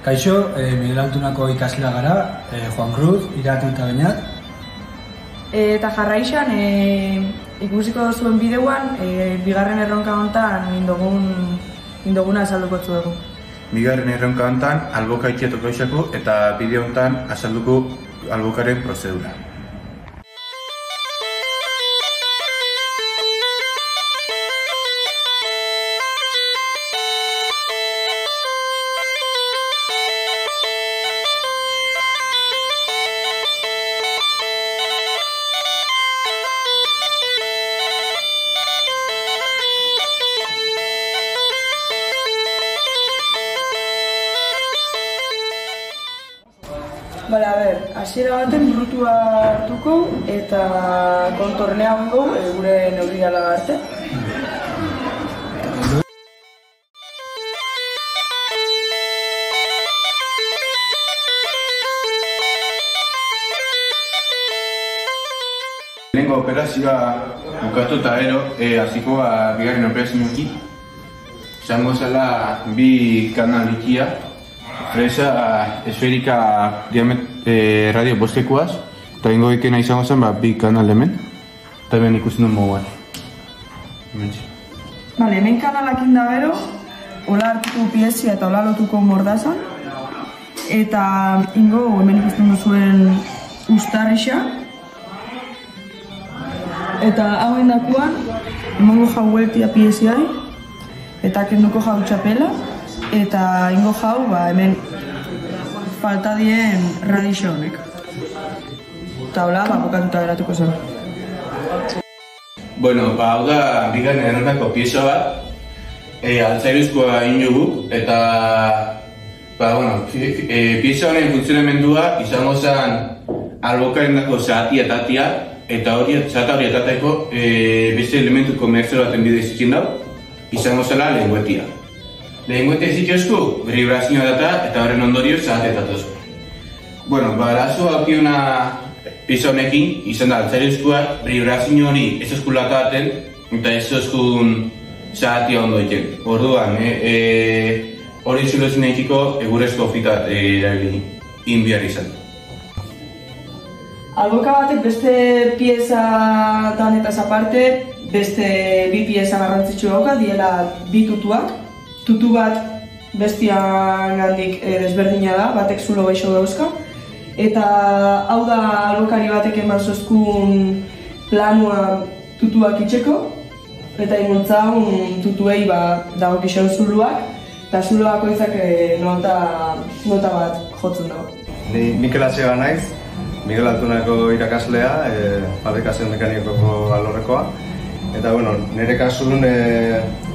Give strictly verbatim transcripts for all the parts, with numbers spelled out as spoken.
Kaixo, eh, Miguel Altunako ikaslea gara, eh, Juan Cruz, irati eta bainat. E, eta jarraixan, e, ikusiko zuen bideoan, e, bigarren erronka hontan indogun, indoguna azalduko zuegu. Bigarren erronka hontan, alboka itxetok oixako eta bideo hontan azalduko albokaren prozedura. Bale, a ber, hasiera baten brutua hartuko eta kontornea hongo e, gure neurriala arte. Lehenko operazioa bukatu eta gero, e, hasiko ba, bigarren operazioekin. Izango zela bi kanal ikia, fresa esferika e, radio bostekoaz, eta ingo ikena izango zen ba, bi kanal hemen, eta hemen ikusten duen moguan. Bale, hemen kanalak inda gero, hola hartuko piezia eta hola lotuko mordazan, eta ingo hemen ikusten duzuen ustarrixa, eta hau endakuan, emango jau hueltia pieziai, eta kenduko jau txapela, eta ingo jau, ba, hemen falta dien radixo honek. Eta hola, ba, bukatuta geratuko zen. Bueno, ba, hau da, bigarren erronkako pieza bat, e, altzairuzkoa egin dugu, eta, ba, bueno, e, pieza honen funtzionamendua izango zen albokaren dako zahati eta atia, eta hori, zahata hori etateko e, beste elementu komertzio baten bidez ikin dau, izango zela lenguetia. Lenguetia zituzku, vibrazioa data eta horren ondorioz zahatetatoz. Bueno, ba, arazo haukiuna pieza honekin, izan da, altzairuzkoa, vibrazio hori ez eskulata baten, eta ez eskun zahatia ondo egiten. Orduan, e, e, hori zulo ezin egiteko egurezko fitat erabili, inbiar izan. Alboka batek beste piezatan eta aparte, beste bi pieza garrantzitsu dauka, diela bi tutuak. Tutu bat bestian handik e, desberdina da, batek zulo gaixo dauzka. Eta hau da albokari batek eman zozkun planua tutuak itxeko. Eta ingontzaun tutuei ba, dagokixen zuluak, eta zuluak oizak e, nota, nota bat jotzen dago. Ni Mikel Atxega naiz, Miguel Altunako irakaslea, e, fabrikazio mekanikoko alorrekoa. Eta, bueno, nire kasun e,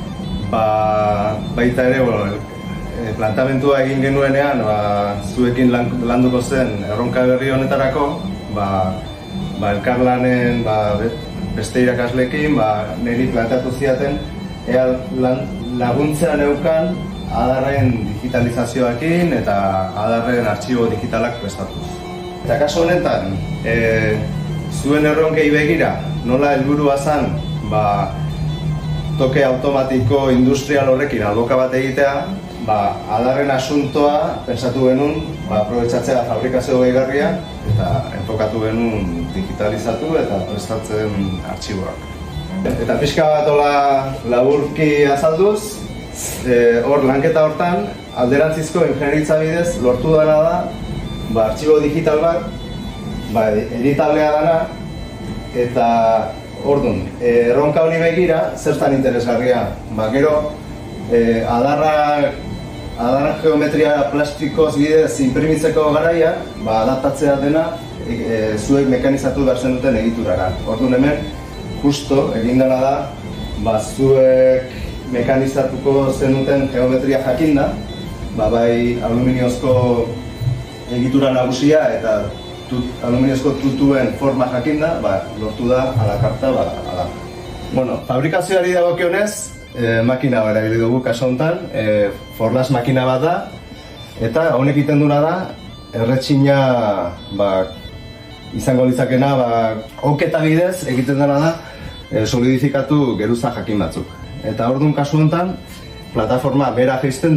ba, baita ere, bueno, e, plantamentua egin genuenean, ba, zuekin lan, landuko zen erronka berri honetarako, ba, ba, elkarlanen ba, beste irakaslekin, ba, niri plantatu ziaten, ea lan, laguntza neukan adarren digitalizazioakin eta adarren artxibo digitalak prestatuz. Eta kasu honetan, e, zuen erronkei begira, nola helburua zen, ba, toke automatiko industrial horrekin alboka bat egitea, ba, adarren asuntoa pensatu genuen, ba, aprobetxatzea fabrikazio gehigarria eta enfokatu genuen digitalizatu eta prestatzen artxiboak. Eta pixka bat hola laburki azalduz, e, hor lanketa hortan, alderantzizko ingenieritza bidez lortu dena da, ba, artxibo digital bat, ba, editablea dana, eta orduan, erronka hori begira, zertan interesgarria. Ba, gero, e, adarra, adarra geometria plastikoz bidez inprimitzeko garaia, ba, adaptatzea dena, e, e, zuek mekanizatu behar zenuten egiturara. Orduan hemen, justo, egin dena da, ba, zuek mekanizatuko zenuten geometria jakinda, ba, bai aluminiozko egitura nagusia eta tut, aluminiozko tutuen forma jakinda, ba, lortu da alakarta, ba, ala. Bueno, fabrikazioari dagokionez, e, makina bat erabili dugu kasu honetan, e, Forlas makina bat da, eta honek egiten duna da, erretxina ba, izango litzakena, ba, oketa bidez egiten dena da, e, solidifikatu geruza jakin batzuk. Eta orduan kasu honetan, plataforma bera jaisten da,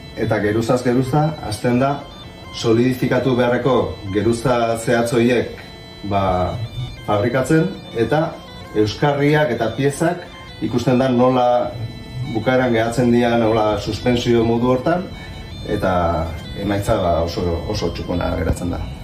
eta geruzaz geruza hasten da solidifikatu beharreko geruza zehatz horiek ba, fabrikatzen, eta euskarriak eta piezak ikusten da nola bukaeran gehatzen dira, nola suspensio modu hortan, eta emaitza ba, oso, oso txukuna geratzen da.